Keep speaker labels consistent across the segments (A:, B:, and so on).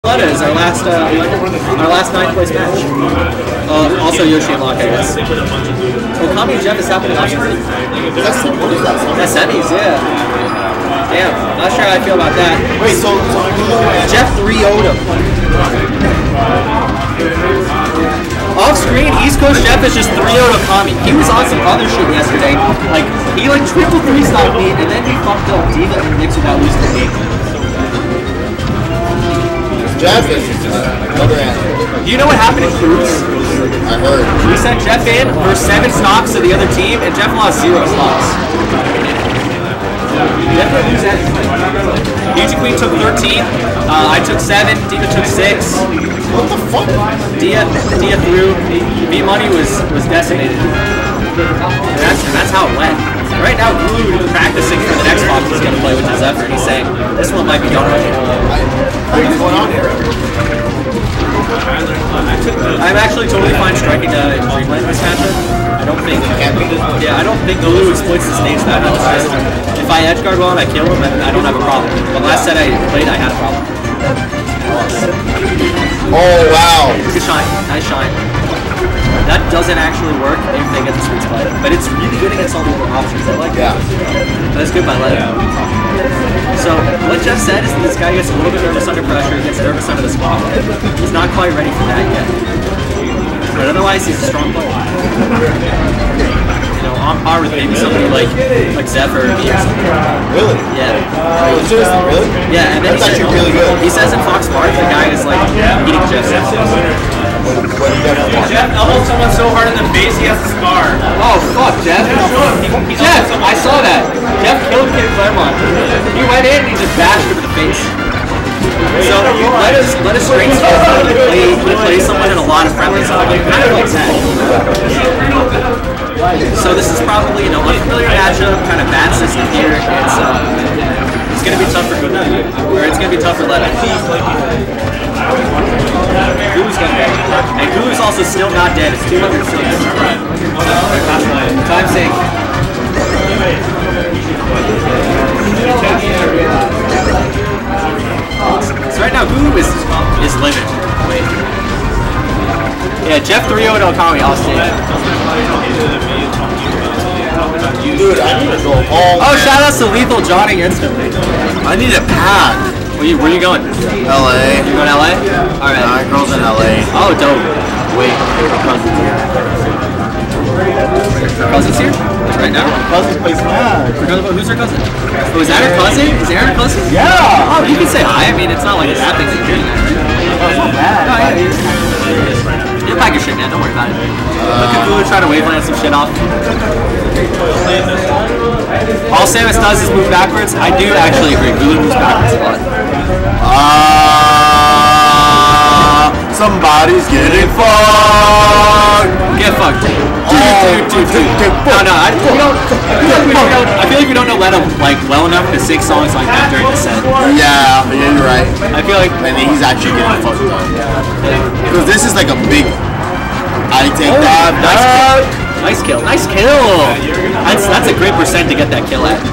A: Is our last 9th place match. Also Yoshi and Locke, I guess. Okami and Jeff is happening off screen. That's semis, yeah. Damn, not sure how I feel about that.
B: Wait, so
A: Jeff 3-0'd him. Off screen, East Coast Jeff is just 3-0'd Okami. He was on some other shit yesterday. Like, he like triple 3-stopped me, and then he fucked up Diva and Nix without losing the game.
B: Jeff is another answer.
A: Do you know what happened in Cruise?
B: I heard.
A: We sent Jeff in for 7 stocks to the other team, and Jeff lost 0 stocks. Ninja Queen took 13. I took 7. Diva took 6.
B: What the fuck?
A: Dia threw. V Money was decimated. And that's how it went. Right now, Glue is practicing for the next box he's going to play with his effort. He's saying, this one might be done right.
B: What's going on here?
A: I'm actually totally fine striking Dreamland this matchup. I don't think. Yeah, I don't think Glue exploits the stage that much. If I edgeguard well and I kill him, I don't have a problem. But last set I played, I had a problem.
B: Oh wow!
A: Good shine, nice shine. That doesn't actually work if they get the sweet spot, but it's really good against all the other options. I like that. That's good by letting. So what Jeff said is that this guy gets a little bit nervous under pressure, he gets nervous under the spot. He's not quite ready for that yet. But otherwise, he's a strong player. You know, on par with maybe somebody like Zephyr or something.
B: Really?
A: Yeah.
B: Seriously, really?
A: Yeah, and then
B: that's actually really good.
A: He says in Fox Mart, the guy is like eating Jeff's ass.
C: Jeff elbowed someone so hard in the face he has a scar.
A: Oh fuck, Jeff! Jeff, I saw that. Jeff killed Kid Claremont. He went in and he just bashed him in the face. So let us straight play someone in a lot of friendly stuff. Kind of like that. So this is probably, you know, unfamiliar matchup, kind of bad system here. It's gonna be tough for Good Night, or it's gonna be tough for Letta. Guu's gonna be, and Gu is also still not dead. It's 206. Time sync. So right now Gu is living. Wait. Yeah, Jeff 3-0 Okami off stage.
B: Dude, I need to go home.
A: Oh, shout out to Lethal Johnny instantly.
B: I need a pad.
A: Where you going?
B: LA.
A: You going to LA? Alright.
B: My girl's in LA.
A: Oh, dope. Wait, her cousin's here. Her cousin's here? Right now?
B: Cousin plays mad.
A: Who's her cousin? Oh, is that her cousin? Is Aaron her cousin?
B: Yeah.
A: Oh, you can say hi. I mean, it's not like a bad thing to do.
B: It's not bad.
A: Oh, yeah, you're pack your shit, man. Don't worry about it. Look at Gulu trying to waveland some shit off. All Samus does is move backwards. I do actually agree. Gulu moves backwards a lot.
B: Somebody's getting fucked.
A: Get fucked. Dude. No, I feel like we don't know Letta like well enough to sing songs like that during the set.
B: Yeah, you're right.
A: I feel like
B: and he's actually getting fucked up. Because this is like a big I take that.
A: Nice kill. That's a great percent to get that kill at.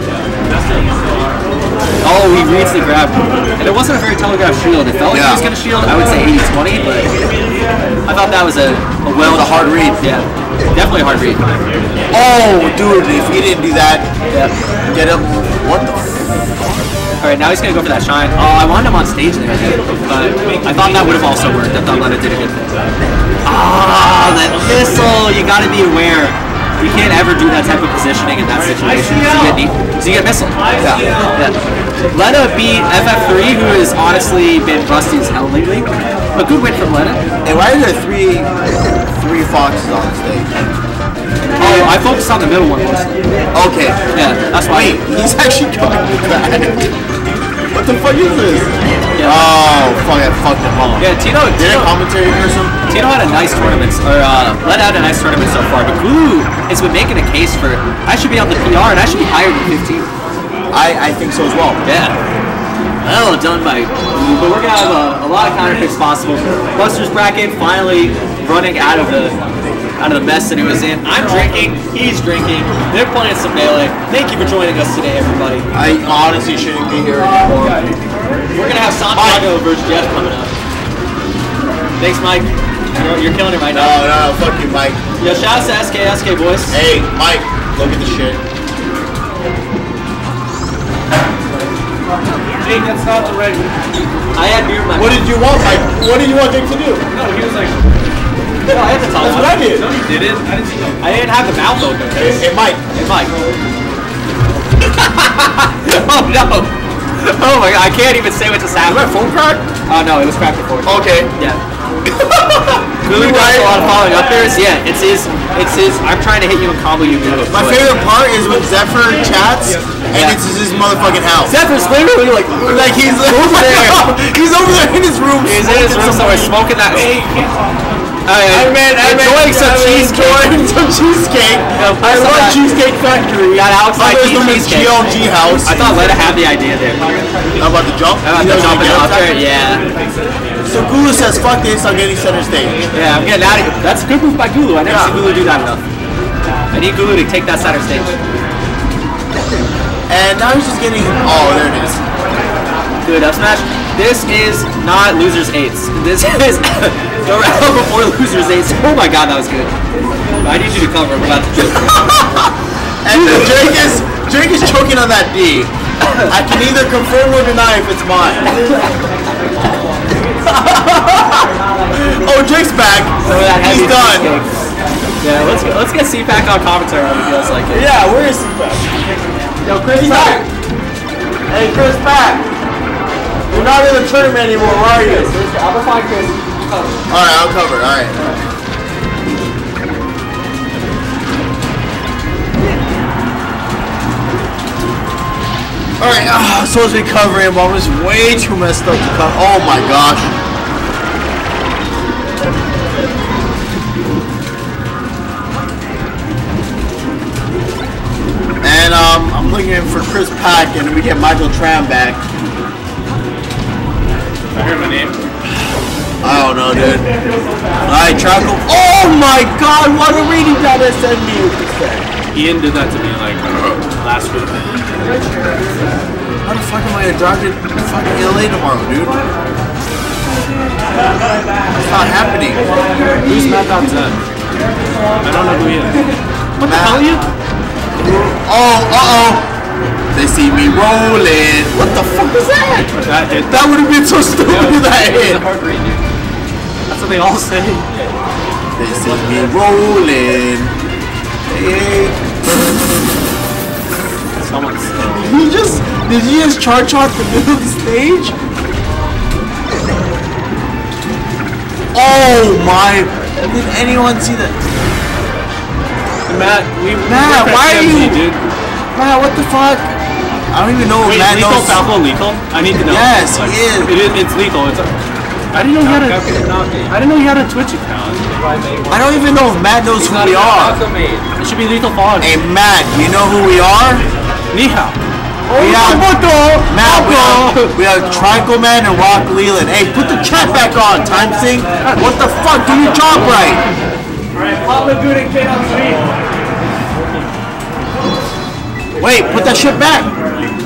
A: Oh, he reads the grab. And it wasn't a very telegraphed shield. It felt like he was going to shield. I would say 80-20, but I thought that was a
B: hard read.
A: Yeah, definitely a hard read.
B: Oh, dude, if he didn't do that, get him. What the
A: Alright, now he's going to go for that shine. Oh, I wanted him on stage there, but I thought that would have also worked. I thought Letta did a good thing. Ah, that missile! You got to be aware. You can't ever do that type of positioning in that situation. So you get missile. Yeah. Letta beat FF3, who has honestly been rusty as hell lately. A good win from Letta.
B: And why are there three foxes on stage?
A: Oh, I focused on the middle one mostly.
B: Okay.
A: Yeah, that's why.
B: Wait, he's actually coming back. What the fuck is this?
A: Yeah.
B: Oh, fuck, I fucked him up.
A: Yeah, Tino
B: commentary person?
A: Tino had a nice tournament, Letta had a nice tournament so far, but Gulu has been making a case for, I should be on the PR and I should be higher than 15.
B: I think so as well.
A: Yeah. Well done by Gulu, but we're going to have a lot of counter picks possible. Buster's bracket finally running out of the mess that he was in. I'm drinking, he's drinking, they're playing some Melee. Thank you for joining us today, everybody.
B: I honestly shouldn't be here anymore.
A: We're going to have Santiago versus Jeff coming up. Thanks, Mike. You're killing it right now.
B: No, fuck you, Mike.
A: Yo, shout out to SK boys.
B: Hey, Mike, look at the shit.
C: Jake, that's not the right.
A: I had beer in my
B: What did you want, Mike? What did you want Jake to do?
C: No, he was like.
A: No, I had to tell
B: That's
A: him.
B: what I did.
C: No, you didn't. I didn't see him.
A: I didn't have the mouth open.
B: Hey, Mike.
A: Hey, Mike. Oh, no. Oh, my God. I can't even say what just
B: Is my
A: happened.
B: phone cracked?
A: Oh, no. It was cracked before.
B: Okay.
A: Yeah. Lulu does a lot of following up there. Yeah, it's his. I'm trying to hit you and combo you.
B: My favorite part is when Zephyr chats, and
A: Yeah.
B: it's his motherfucking house.
A: Zephyr's literally like
B: He's over there. He's over there in his room.
A: He's in his room somewhere smoking that.
B: Enjoying some cheesecake. I love Cheesecake Factory.
A: Got Alex like
B: Others known as
A: cheesecake.
B: GLG House.
A: I thought Letta had the idea there.
B: How about the jump?
A: How about the jumping off there? Yeah.
B: So Gulu says, fuck this, I'm getting center stage.
A: Yeah, I'm getting out of here. That's a good move by Gulu. I never see Gulu do that enough. I need Gulu to take that center stage.
B: And now he's just getting, oh, there it is.
A: Good up smash. This is not losers eights. This is the round before losers eights. Oh my god, that was good. I need you to cover. I'm about to choke.
B: And Drake is choking on that D. I can either confirm or deny if it's mine. Oh, Drake's back. He's done.
A: Yeah, let's get CPAC on commentary when he feels like it.
B: Yeah, where is CPAC? Yo, Chris Pack. Hey, Chris Pack. You're not in the tournament anymore, where are you?
A: I'm gonna find Chris.
B: Alright, I'll cover. Alright. Alright, I'm supposed to be covering, but I was way too messed up to cover. Oh my gosh. And I'm looking for Chris Pack, and we get Michael Tram back.
C: I heard my name.
B: I don't know, dude. Alright, Traco. Oh my god, what a reading that SMB.
C: Ian did that to me like last week.
B: How the fuck am I gonna drive to fucking LA tomorrow, dude? It's not happening.
C: Who's Matt.Z? I don't know who he is.
A: What the hell are you?
B: Oh, uh-oh. They see me rolling. What the fuck was that?
C: That hit.
B: That would have been so stupid if that hit.
A: Hard read, dude. That's what they all say.
B: They see me rolling. Hey.
A: Someone's
B: Did you just charge off the middle of the stage? Oh my, did anyone see that?
C: Matt,
B: Matt, why are you?
C: Dude.
B: Matt, what the fuck? I don't even know if
C: Wait,
B: Matt
C: lethal
B: knows.
C: Falco lethal? I need to know.
B: Yes, he is.
C: It's lethal. I didn't know he had a. I didn't know he had a Twitch account.
B: I don't even know if Matt knows who we are.
C: It should be lethal Falco.
B: Hey Matt, do you know who we are?
C: Ni hao.
B: We have Matt, we have Trico Man and Rock Leland. Hey, put the chat back on, Time Sing. What the fuck? Do your job right.
C: Alright, Papa Good and Kid on 3.
B: Wait, put that shit back.